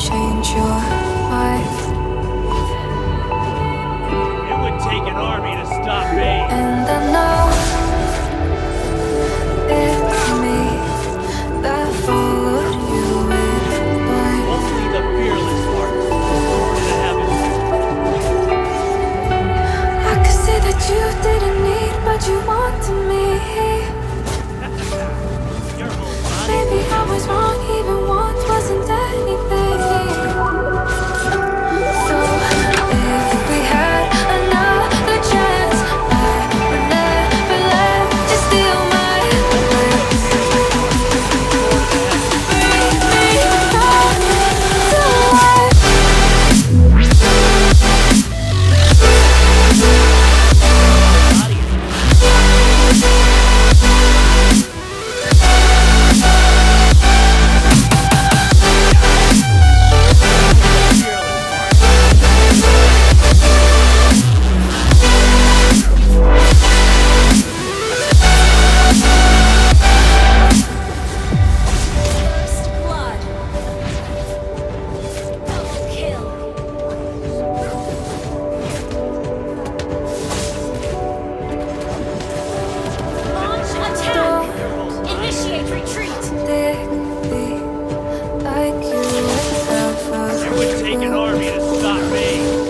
change your life. It would take an army to stop me. And I know it's me that followed you in blind. Only the fearless heart soared to heaven. I could say that you didn't need, but you wanted me. Your whole body. Maybe I was wrong, even once wasn't anything. So if we had another chance, I would never let you steal my lips. Bring me back to life. It would take an army to stop me.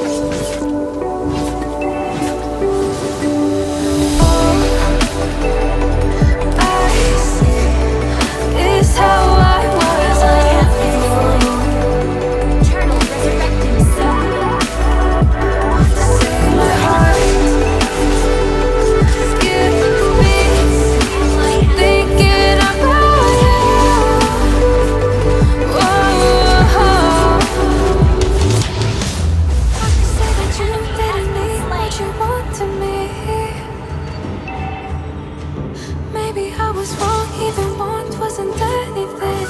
Maybe I was wrong, even once wasn't anything.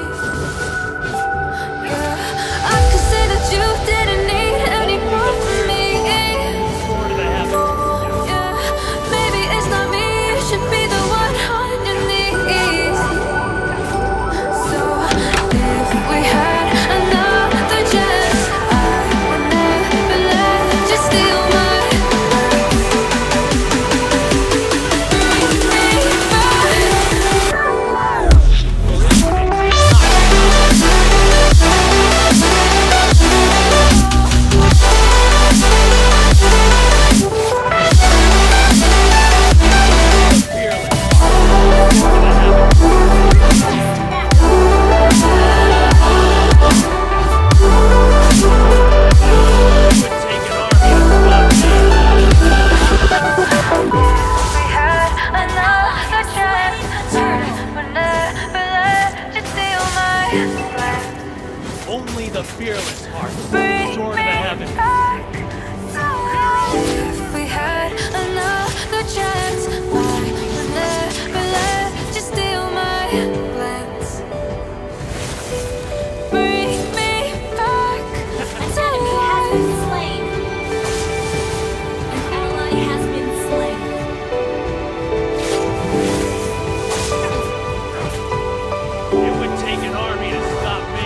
Yeah, I could say that you didn't need any more from me. Soar to the heavens. Yeah, maybe it's not me, you should be the one on your knees. So if we had another chance, I would never let you steal my life. Bring me back. Only the fearless heart Bring soared to me the heavens. back to life. If we had another chance, I would never let you steal my plans. Bring me back An to enemy has been life. slain. An ally has been slain. It would take an army to stop me.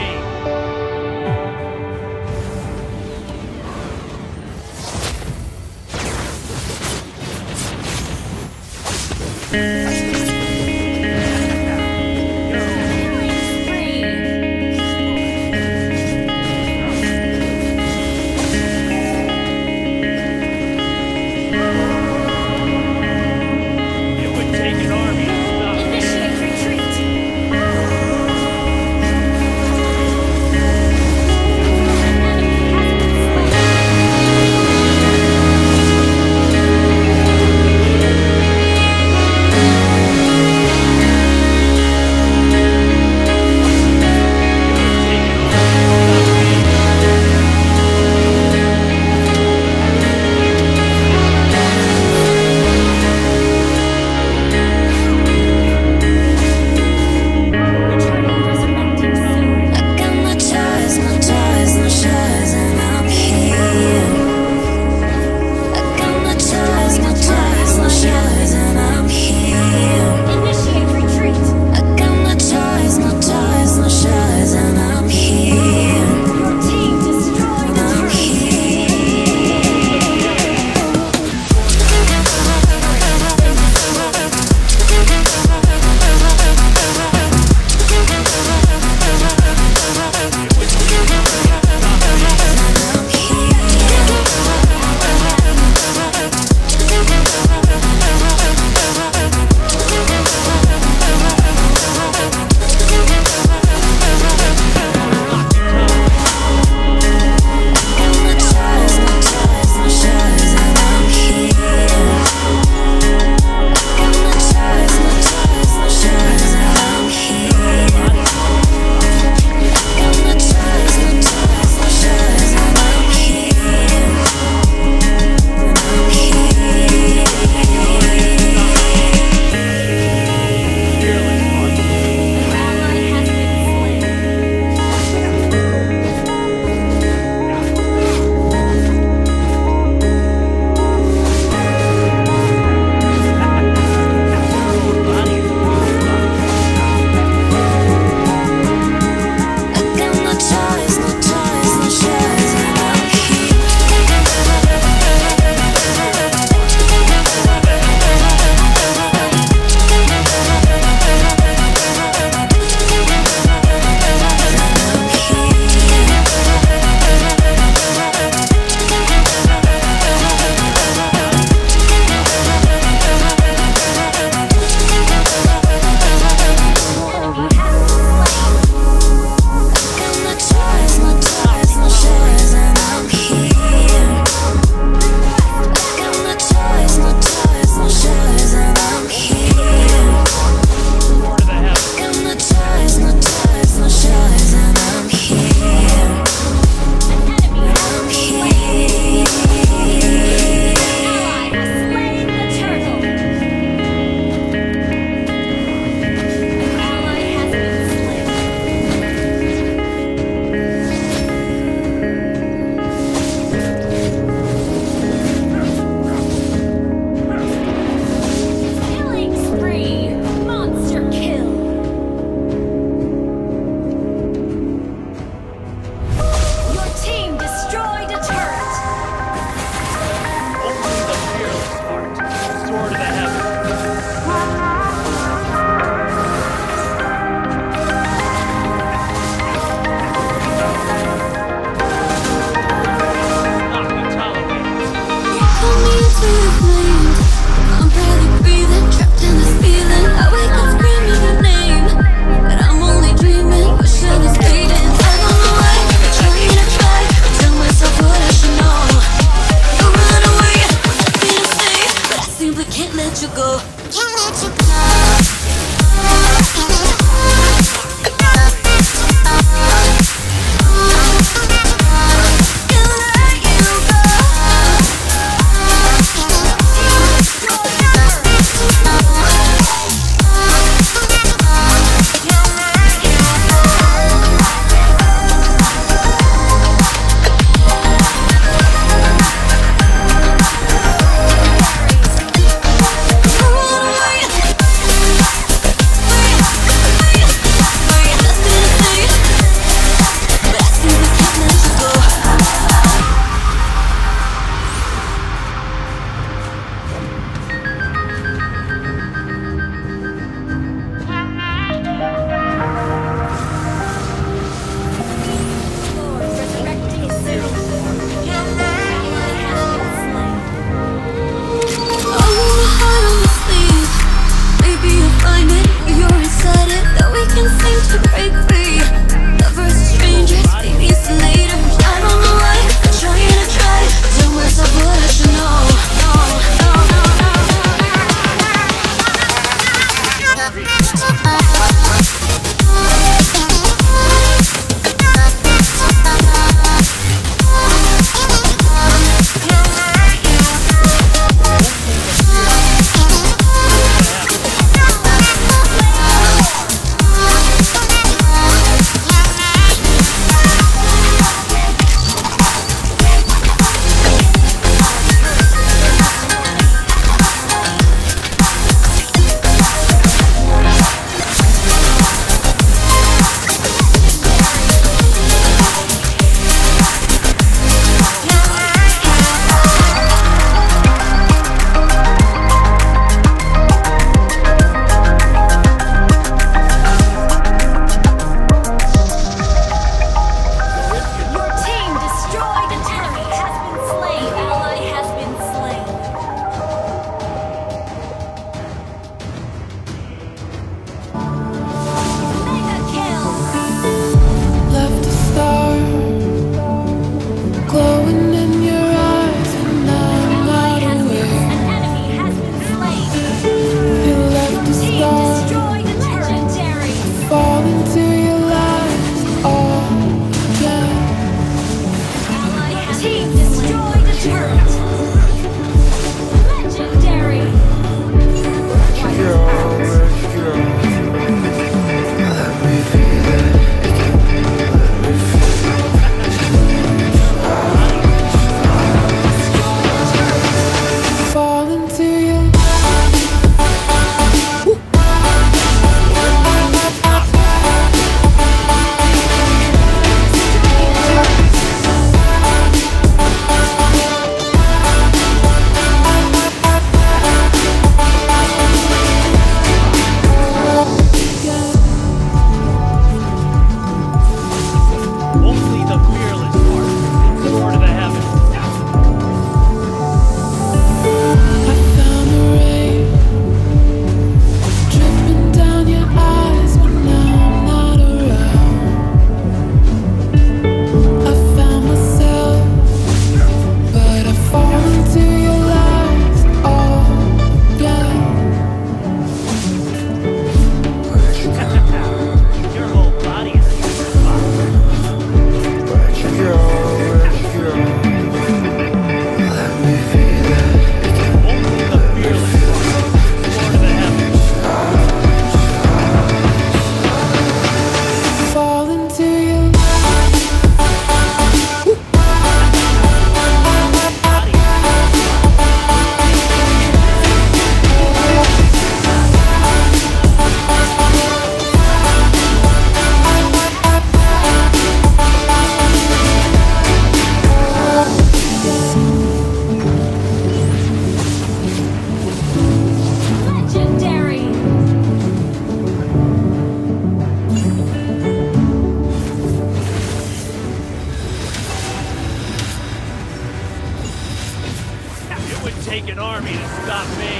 take an army to stop me.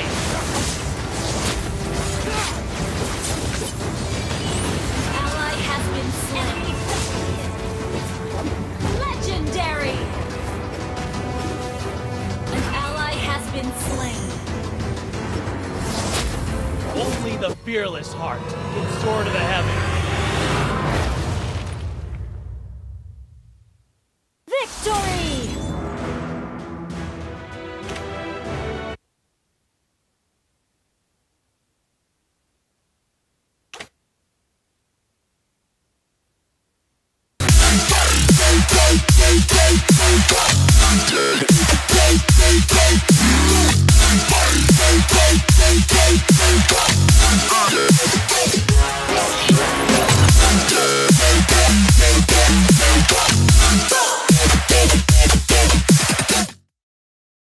Ally has been slain. Legendary! An ally has been slain. Only the fearless heart can soar to the heavens. Victory! Yeah.